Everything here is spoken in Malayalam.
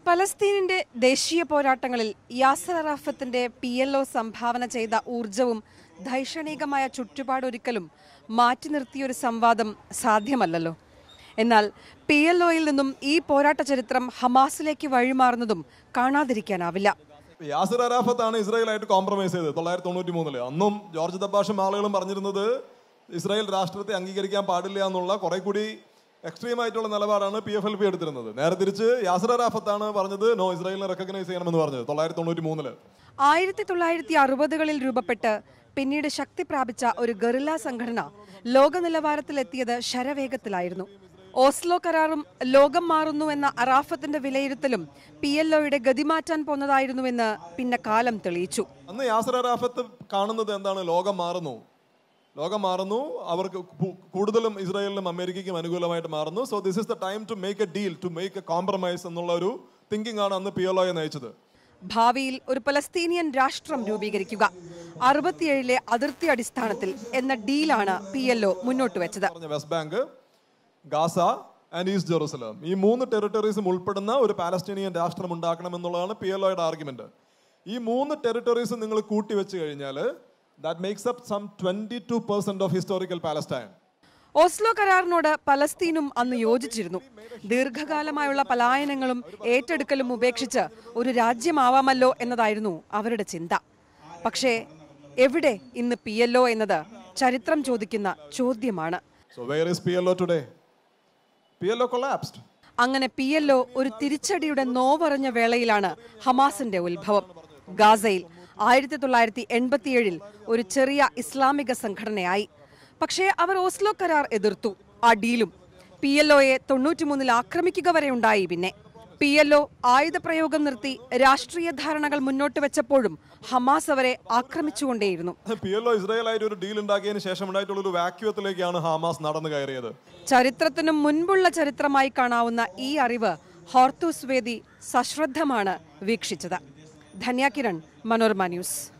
പലസ്തീനിന്റെ ദേശീയ പോരാട്ടങ്ങളിൽ യാസർ അറാഫത്തിന്റെ PLO സംഭാവന ചെയ്ത ഊർജവും ധൈഷണികമായ ചുറ്റുപാടൊരിക്കലും മാറ്റി നിർത്തിയൊരു സംവാദം സാധ്യമല്ലല്ലോ. എന്നാൽ PLOയിൽ നിന്നും ഈ പോരാട്ട ചരിത്രം ഹമാസിലേക്ക് വഴിമാറുന്നതും കാണാതിരിക്കാനാവില്ല. യാസർ അറാഫത്താണ് ഇസ്രായേലായിട്ട് കോംപ്രമൈസ് ചെയ്തത് 1993. അന്നും ജോർജ് ദബാഷും ആളുകളും പറഞ്ഞിരുന്നത് ഇസ്രായേൽ രാഷ്ട്രത്തെ അംഗീകരിക്കാൻ പാടില്ല എന്നുള്ള കുറെ കൂടി എക്സ്ട്രീം ആയിട്ടുള്ള നിലപാടാണ് PFLP എടുത്തിരുന്നത്. നേരെ തിരിച്ച് യാസർ അറാഫത്താണ് പറഞ്ഞത് നോ, ഇസ്രായേലിനെ റെക്കഗ്നൈസ് ചെയ്യണമെന്ന് പറഞ്ഞത് 1993. 1960കളിൽ രൂപപ്പെട്ട് പിന്നീട് ശക്തി പ്രാപിച്ച ഒരു ഗറില്ല സംഘടന ലോക നിലവാരത്തിലെത്തിയത് ശരവേഗത്തിലായിരുന്നു. ഓസ്ലോ കരാറും ലോകം മാറുന്നു എന്ന അറാഫത്തിന്റെ വിലയിരുത്തലും PLOയുടെ ഗതിമാറ്റാൻ പോന്നതായിരുന്നുവെന്ന് പിന്നെ കാലം തെളിയിച്ചു. അന്ന് യാസർ അറാഫത്ത് കാണുന്നത് എന്താണ്? ലോകം മാറുന്നു, അവർക്ക് കൂടുതലും ഇസ്രായേലിനും അമേരിക്കയ്ക്കും അനുകൂലമായിട്ട് മാറുന്നു. So this is the time to make a deal, to make a compromise എന്നുള്ള ഒരു തിങ്കിങ് ആണ് അന്ന് PLOയെ നയിച്ചത്. ഭാവിയിൽ ഒരു പലസ്തീനിയൻ രാഷ്ട്രം രൂപീകരിക്കുക 67ലെ അതിർത്തി അടിസ്ഥാനത്തിൽ എന്ന ഡീലാണ് PLO മുന്നോട്ട് വെച്ചത്. West Bank, Gaza and East Jerusalem, ഈ 3 ടെറിട്ടറീസും ഉൾപ്പെടുന്ന ഒരു പാലസ്തീനിയൻ രാഷ്ട്രം ഉണ്ടാക്കണം എന്നുള്ളതാണ് PLOയുടെ ആർഗ്യുമെന്റ്. ഈ 3 ടെറിട്ടറീസും നിങ്ങൾ കൂട്ടിവെച്ച് കഴിഞ്ഞാൽ that makes up some 22% of historical Palestine. Oslo കരാറിനോട് പലസ്തീനും അന്ന് യോജിച്ചിരുന്നു. ദീർഘകാലമായുള്ള പലായനങ്ങളും ഏറ്റെടുക്കലും ഉപേക്ഷിച്ച് ഒരു രാജ്യമാവാമല്ലോ എന്നതായിരുന്നു അവരുടെ ചിന്ത. പക്ഷേ എവിടെ ഇന്ന് PLO എന്നത് ചരിത്രം ചോദിക്കുന്ന ചോദ്യമാണ്. So where is PLO today? PLO collapsed. അങ്ങനെ PLO ഒരു തിരിച്ചടിയുടെ നോവറിഞ്ഞ വേളയിലാണ് ഹമാസിന്റെ ഉത്ഭവം. ഗാസയിൽ 1987 ഒരു ചെറിയ ഇസ്ലാമിക സംഘടനയായി. പക്ഷേ അവർ ഓസ്ലോ കരാർ എതിർത്തു. ആ ഡീലും PLOയെ 93 ആക്രമിക്കുക വരെ ഉണ്ടായി. പിന്നെ PLO ആയുധപ്രയോഗം നിർത്തി രാഷ്ട്രീയ ധാരണകൾ മുന്നോട്ട് വെച്ചപ്പോഴും ഹമാസ് അവരെ ആക്രമിച്ചുകൊണ്ടേയിരുന്നു. PLO ഇസ്രായേലായിട്ട് ഒരു ഡീൽ ഉണ്ടാക്കിയതിനു ശേഷം ഉണ്ടായിട്ടുള്ള ഒരു വാക്യൂത്തിലേക്കാണ് ഹമാസ് നടന്നു കയറിയത്. ചരിത്രത്തിനും മുൻപുള്ള ചരിത്രമായി കാണാവുന്ന ഈ അറിവ് ഹോർത്തൂസ് വേദി സശ്രദ്ധമാണ് വീക്ഷിച്ചത്. ധന്യ കിരൺ, മനോരമ ന്യൂസ്.